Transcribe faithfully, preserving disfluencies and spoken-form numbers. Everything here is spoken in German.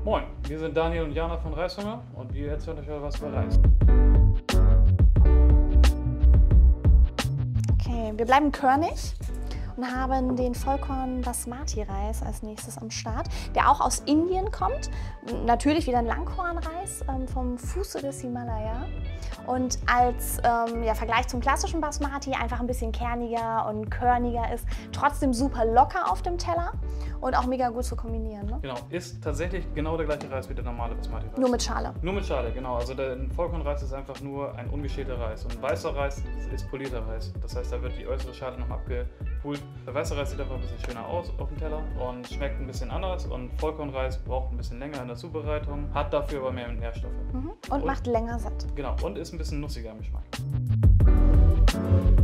Moin, wir sind Daniel und Jana von Reishunger und wir erzählen euch was über Reis. Okay, wir bleiben körnig und haben den Vollkorn-Basmati-Reis als nächstes am Start, der auch aus Indien kommt. Natürlich wieder ein Langkornreis ähm, vom Fuße des Himalaya. Und als ähm, ja, Vergleich zum klassischen Basmati einfach ein bisschen kerniger und körniger ist, trotzdem super locker auf dem Teller und auch mega gut zu kombinieren. Ne? Genau, ist tatsächlich genau der gleiche Reis wie der normale Basmati-Reis. Nur mit Schale. Nur mit Schale, genau. Also der Vollkornreis ist einfach nur ein ungeschälter Reis. Und weißer Reis ist polierter Reis. Das heißt, da wird die äußere Schale noch abgepult. Der weiße Reis sieht einfach ein bisschen schöner aus auf dem Teller und schmeckt ein bisschen anders. Und Vollkornreis braucht ein bisschen länger in der Zubereitung, hat dafür aber mehr Nährstoffe. Mhm. Und, und macht länger satt. Genau, und ist ein bisschen nussiger im Geschmack.